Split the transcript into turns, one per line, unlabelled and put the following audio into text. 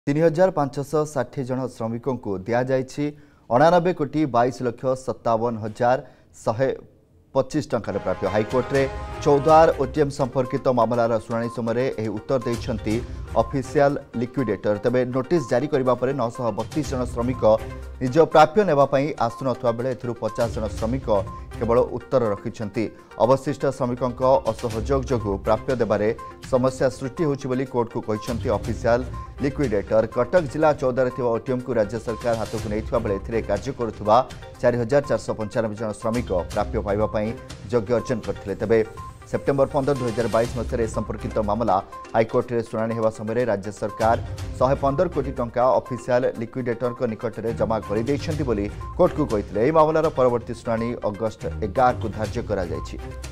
3560 जन श्रमिकों को दिया जाइछि 89 कोटी 22,57,125 टंकार प्राप्य। हाइकोर्ट रे 14 ओटीएम संपर्कित मामलार शुणाणी समय उत्तर देइछंती ऑफिशियल लिक्विडेटर। तबे नोटिस जारी करबा परे 932 जन श्रमिक निज प्राप्य नेबा पई आसुनथवा बेले एथिरु 50 जन श्रमिक केवल उत्तर रखिछंती। अवशिष्ट श्रमिकों असहयोग जोगु प्राप्य देबारे समस्या सृष्टि होछि बोली कोर्ट को कहिछंती ऑफिशियल लिक्विडेटर। कटक जिला 14 रे थिबा ओटीएम को राज्य सरकार हाथ को नैथिबा बेले एथिरे कार्य करुथबा 4495 जन श्रमिक प्राप्य पाइबा पई योग्य अर्जन करथिले। तबे सेप्टेम्बर 15, 2022 मसीह संपर्कित मामला हाइकोर्ट रे शुणाणी हेबा समय राज्य सरकार 115 कोटी टंका ऑफिशियल लिक्विडेटर को निकट में जमा कर कोर्ट को कहिथिले। एही मामलार परवर्ती शुणाणी अगस्ट 11 को धार्य करा जायछि।